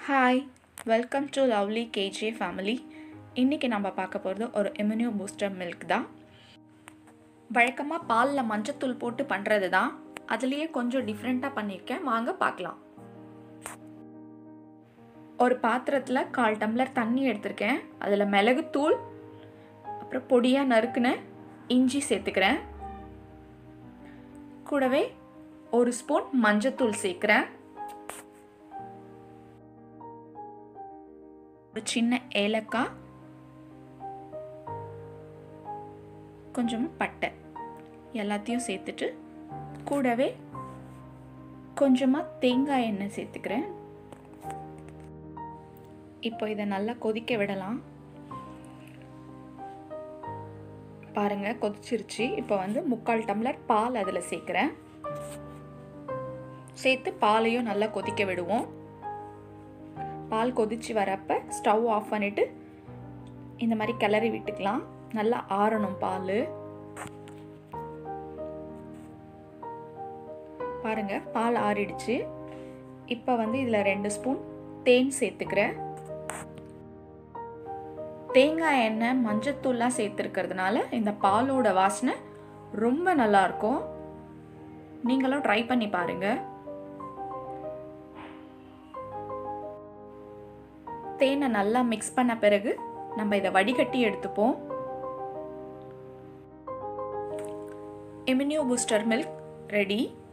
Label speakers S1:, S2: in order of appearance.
S1: Hi, welcome to lovely KJ family. இன்றைக்கி நம்ம பார்க்க போகிறது ஒரு இம்யூனியோ பூஸ்டர் மில்க் தான். வழக்கமாக பாலில் மஞ்சத்தூள் போட்டு பண்ணுறது தான். அதுலேயே கொஞ்சம் டிஃப்ரெண்ட்டாக பண்ணியிருக்கேன், வாங்க பார்க்கலாம். ஒரு பாத்திரத்தில் 1/4 டம்ளர் தண்ணி எடுத்திருக்கேன். அதில் மிளகுத்தூள், அப்புறம் பொடியாக நறுக்குன இஞ்சி சேர்த்துக்கிறேன். கூடவே 1 ஸ்பூன் மஞ்சத்தூள் சேர்க்குறேன். ஒரு சின்ன ஏலக்காய், கொஞ்சமாக பட்டை எல்லாத்தையும் சேர்த்துட்டு கூடவே கொஞ்சமாக தேங்காய் எண்ணெய் சேர்த்துக்கிறேன். இப்போ இதை நல்லா கொதிக்க விடலாம். பாருங்க, கொதிச்சிருச்சு. இப்போ 3/4 டம்ளர் பால் அதில் சேர்க்குறேன். சேர்த்து பாலையும் நல்லா கொதிக்க விடுவோம். பால் கொதிச்சு வரப்ப ஸ்டவ் ஆஃப் பண்ணிட்டு இந்த மாதிரி கிளறி விட்டுக்கலாம். நல்லா ஆறணும் பால். பாருங்க, பால் ஆறிடுச்சு. இப்போ இதில் 2 ஸ்பூன் தேன் சேர்த்துக்கிறேன். தேங்காய் எண்ணெய் மஞ்சத்தூள்லாம் சேர்த்துருக்கிறதுனால இந்த பாலோட வாசனை ரொம்ப நல்லா இருக்கும். நீங்களும் ட்ரை பண்ணி பாருங்க. தேனை நல்லா மிக்ஸ் பண்ண பிறகு நம்ம இதை வடிகட்டி எடுத்துப்போம். Immuno booster milk ready.